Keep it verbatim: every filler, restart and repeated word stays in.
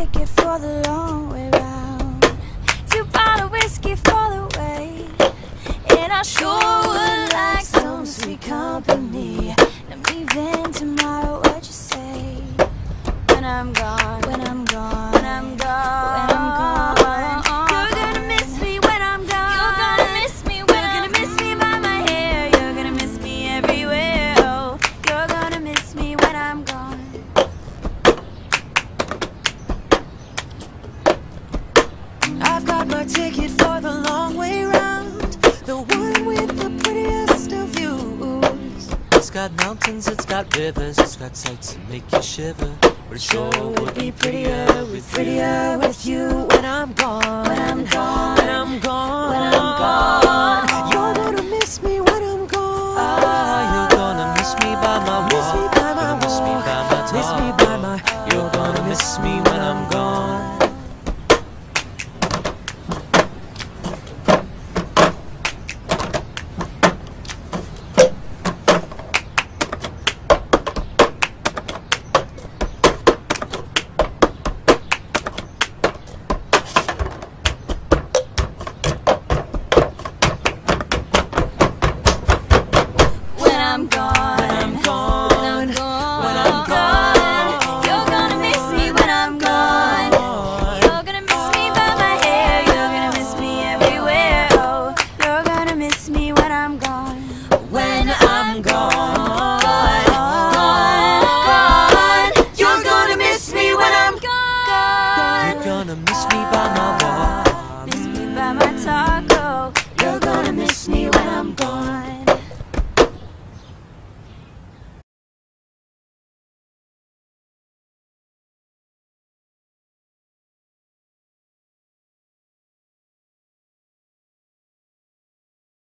ticket for the long way round. Two bottle whiskey for the way. And I sure would like some sweet company. I'm leaving tomorrow, what you say? When I'm gone, when I'm gone, when I'm gone, when I'm gone. You're gonna miss me when I'm gone. You're gonna miss me when I'm gone. You're gonna miss me by my hair. You're gonna miss me everywhere. Oh, you're gonna miss me when I'm gone. I've got my ticket for the long way round, the one with the prettiest of views. It's got mountains, it's got rivers, it's got sights that make you shiver. But it sure would be prettier with prettier with you when I'm gone.